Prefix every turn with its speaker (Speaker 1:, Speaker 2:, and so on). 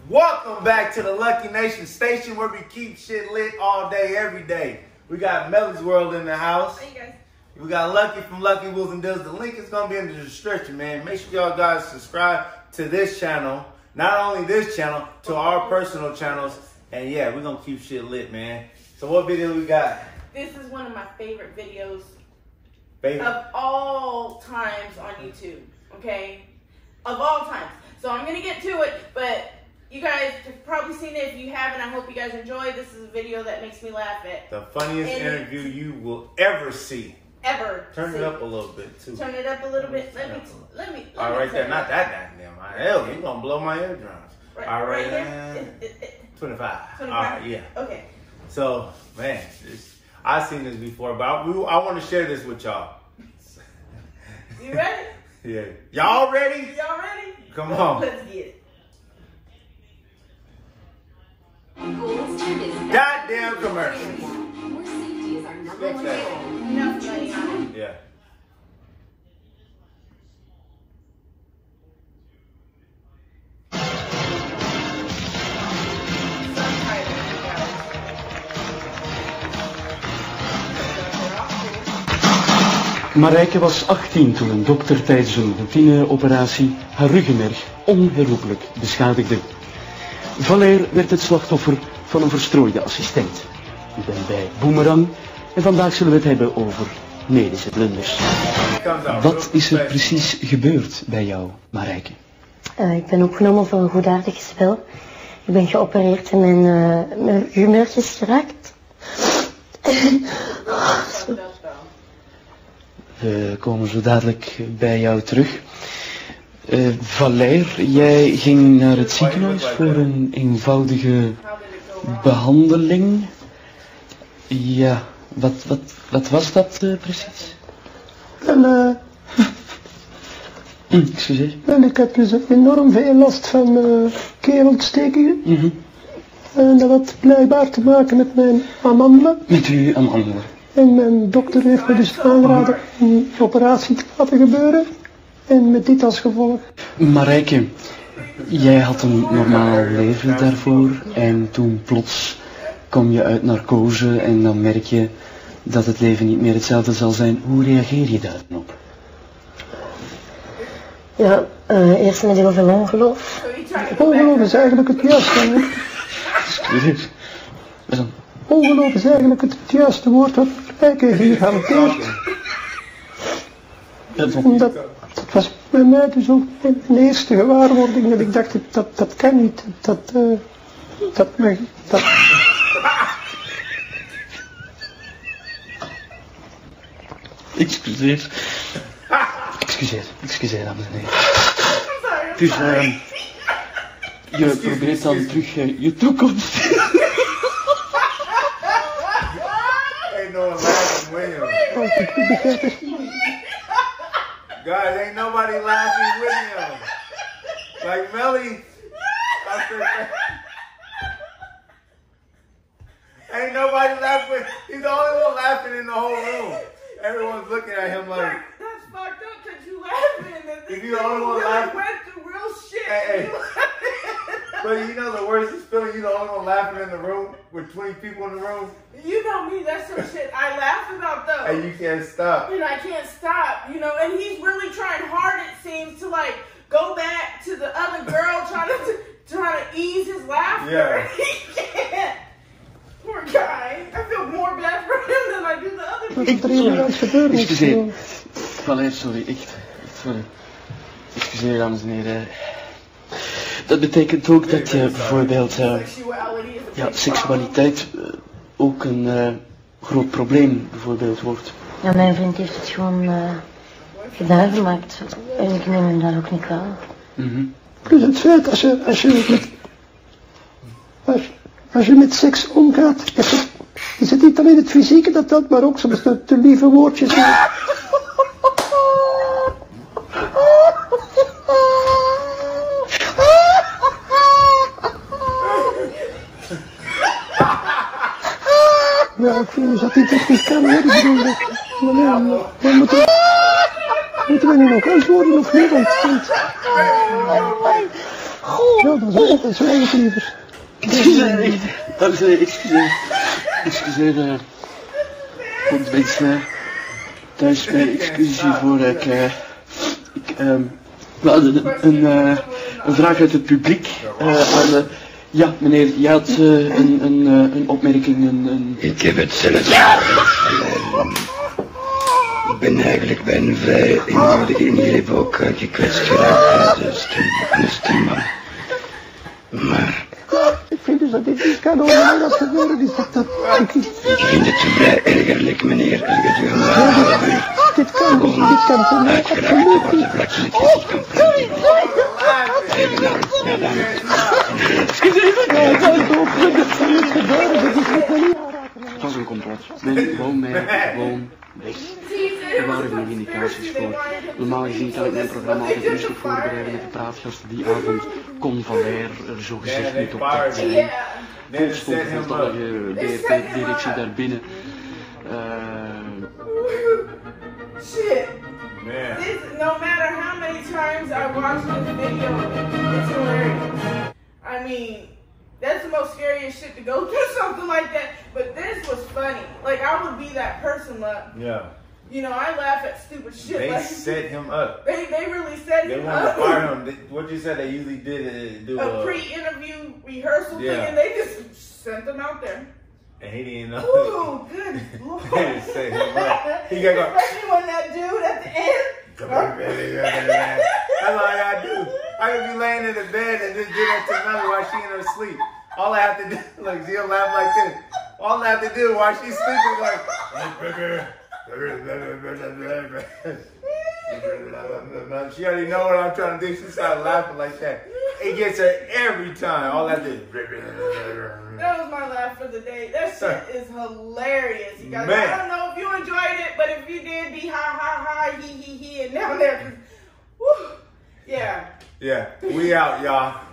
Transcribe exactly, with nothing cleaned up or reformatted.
Speaker 1: Welcome back to the Lucky Nation station where we keep shit lit all day, every day. We got Melly's World in the house.
Speaker 2: Hey guys.
Speaker 1: We got Lucky from Lucky Wheels and Deals. The link is going to be in the description, man. Make sure y'all guys subscribe to this channel. Not only this channel, to our personal channels. And yeah, we're going to keep shit lit, man. So what video we got?
Speaker 2: This is one of my favorite videos
Speaker 1: Favorite?
Speaker 2: of all times on YouTube, okay? Of all times. So I'm going to get to it, but you guys have probably seen it. If you haven't, I hope you guys enjoy. This is a video that makes me laugh at.
Speaker 1: The funniest
Speaker 2: and
Speaker 1: interview you will ever see.
Speaker 2: Ever.
Speaker 1: Turn
Speaker 2: see.
Speaker 1: it up a little bit, too.
Speaker 2: Turn it up a little bit. Let me, let me. Let
Speaker 1: All
Speaker 2: me
Speaker 1: right there,
Speaker 2: turn
Speaker 1: not
Speaker 2: it
Speaker 1: that damn high. Hell, you're going to blow my eardrums.
Speaker 2: Right,
Speaker 1: All right,
Speaker 2: right there?
Speaker 1: uh,
Speaker 2: It- it- it-
Speaker 1: twenty-five.
Speaker 2: twenty-five?
Speaker 1: All right, yeah.
Speaker 2: Okay.
Speaker 1: So, man, it's, I've seen this before, but I, we, I want to share this with y'all.
Speaker 2: You ready?
Speaker 1: Yeah. Y'all ready?
Speaker 2: Y'all ready?
Speaker 1: Come on.
Speaker 2: Let's get it.
Speaker 1: Goddamn commercial.
Speaker 3: More safety is our number one
Speaker 1: Fix that.
Speaker 3: goal.
Speaker 2: Enough money on it.
Speaker 1: Yeah.
Speaker 4: Marijke was achttien toen een dokter tijdens een routineoperatie haar ruggenmerg onherroepelijk beschadigde. Valère werd het slachtoffer van een verstrooide assistent. Ik ben bij Boomerang en vandaag zullen we het hebben over medische blunders. Wat is er precies gebeurd bij jou, Marijke?
Speaker 5: Uh, ik ben opgenomen voor een goedaardig spel. Ik ben geopereerd en mijn, uh, mijn ruggenmerg is geraakt.
Speaker 4: We komen zo dadelijk bij jou terug. Uh, Valère, jij ging naar het ziekenhuis voor een eenvoudige behandeling. Ja, wat, wat, wat was dat uh, precies?
Speaker 6: Wel, uh,
Speaker 4: Excuseer.
Speaker 6: wel, ik heb dus enorm veel last van uh, keelontstekingen.
Speaker 4: Mm-hmm.
Speaker 6: En dat had blijkbaar te maken met mijn amandelen.
Speaker 4: Met uw amandelen.
Speaker 6: En mijn dokter heeft me dus aangeraden een operatie te laten gebeuren. En met dit als gevolg.
Speaker 4: Marijke, jij had een normaal leven daarvoor en toen plots kom je uit narcose en dan merk je dat het leven niet meer hetzelfde zal zijn. Hoe reageer je daar dan op?
Speaker 5: Ja, uh, eerst met heel veel ongeloof.
Speaker 6: Ongeloof is eigenlijk het juiste woord.
Speaker 4: Excuseer. Wat dan?
Speaker 6: Ongeloof is eigenlijk het juiste woord wat Marijke hier hanteert. Omdat, dat was bij mij dus ook mijn eerste gewaarwording dat ik dacht, dat, dat kan niet. Dat, uh, dat mag, dat...
Speaker 4: Excuseer. Excuseer, excuseer dames en heren. Dus, uh, je probeert dan terug uh, je toekomst.
Speaker 1: Ain't no laughing with him.
Speaker 6: Oh, ik begrijp het.
Speaker 1: Guys, ain't nobody laughing with him. Like Melly. Ain't nobody laughing with. He's the only one laughing in the whole room. Everyone's looking at him like.
Speaker 2: That's fucked up because you laughing. And
Speaker 1: If you the only one
Speaker 2: really
Speaker 1: laughing.
Speaker 2: went through real shit.
Speaker 1: Hey, hey.
Speaker 2: You laughing.
Speaker 1: But you know the worst is feeling you the only one laughing in the room with twenty people in the room
Speaker 2: You know me, that's some shit I laugh about though.
Speaker 1: and you can't stop.
Speaker 2: And I can't stop, you know, and he's really trying hard, it seems, to like go back to the other girl trying to trying to ease his laughter.
Speaker 1: Yeah.
Speaker 2: He can't. Poor guy. I feel more bad for him than I do the other people.
Speaker 6: Dat er hier iets gebeurd is.
Speaker 4: Excuseer. Valère, sorry, echt. echt sorry. Excuseer, dames en heren. Dat betekent ook dat je bijvoorbeeld, uh,
Speaker 2: Sexuality is a
Speaker 4: ja,
Speaker 2: big
Speaker 4: seksualiteit uh, ook een uh, groot probleem bijvoorbeeld wordt.
Speaker 5: Ja, mijn vriend heeft het gewoon uh, gedaan gemaakt. En ik neem hem daar ook niet kwalijk.
Speaker 4: Mm-hmm.
Speaker 6: Dus het feit als je, als je met, als, als je met seks omgaat, is het, is het niet alleen het fysieke dat dat, maar ook soms de, de lieve woordjes. Ja, ik vind dus dat dit echt niet kan, hoor. Ik bedoel, dat, maar nee, we moeten, moeten we nu nog antwoorden of niet? Want, want, Ja, dat is echt een zwijgekliever.
Speaker 4: Dames en heren, excuseer. Excuseer, uh, voor de mensen thuis mijn excuses hiervoor. Ik, uh, ik, um, we hadden een, uh, een vraag uit het publiek. Uh, aan, uh, ja, meneer, je had uh, een, een, uh, een opmerking, een, een...
Speaker 7: Ik heb het zelf. Ik ben eigenlijk bij een vrij eenvoudige ingreep ook uh, gekwetst geraakt bij de stem van de stemman. Maar...
Speaker 6: Ik vind dus dat dit niet kan over dat gebeuren is. Dat, dat, ik,
Speaker 7: Ik vind het vrij ergerlijk, meneer, als gedurende een
Speaker 6: ja,
Speaker 7: half uur
Speaker 6: dit kan, dit, dit kan voor mij
Speaker 7: uitgeraakt
Speaker 6: absoluut
Speaker 7: worden
Speaker 6: niet.
Speaker 7: vlak in het gezicht van Frank.
Speaker 6: Ja, dat is ook goed, dat kan niet gebeuren. Dat is niet niet aanraken.
Speaker 4: Het was een complot. Men wou mij gewoon weg. Er waren genoeg indicaties voor. Normaal gezien kan ik mijn programma altijd rustig voorbereiden met de praatgasten. Die avond kon Valère er zogezegd niet op tijd zijn. Vol stond de voltallige D R T-directie daar binnen. Uh,
Speaker 2: Shit.
Speaker 1: Man.
Speaker 2: This, no matter how many times I watch this video, it's hilarious. I mean, that's the most scariest shit to go through something like that. But this was funny. Like, I would be that person, like,
Speaker 1: Yeah.
Speaker 2: you know, I laugh at stupid shit.
Speaker 1: They
Speaker 2: like,
Speaker 1: set him up.
Speaker 2: They, they really set
Speaker 1: They
Speaker 2: him
Speaker 1: wanted
Speaker 2: up.
Speaker 1: to fire him. They, what you said they usually did is do
Speaker 2: A
Speaker 1: a,
Speaker 2: pre-interview rehearsal
Speaker 1: Yeah.
Speaker 2: thing, and they just sent them out there.
Speaker 1: and he didn't know.
Speaker 2: Ooh, good lord.
Speaker 1: They just set him up. He got go.
Speaker 2: Especially when that dude at the end.
Speaker 1: That's all I gotta do. I could be laying in the bed and just do that to Melly while she in her sleep. All I have to do, look, she'll laugh like this. All I have to do while she's sleeping, like, she already know what I'm trying to do. She started laughing like that. It gets her every time. All I have to do.
Speaker 2: That was my laugh for the day. That shit is hilarious, you guys.
Speaker 1: Man.
Speaker 2: I don't know if you enjoyed it, but if you did, be ha ha ha, he he he, and down there. Woo. Yeah.
Speaker 1: Yeah, we out, y'all.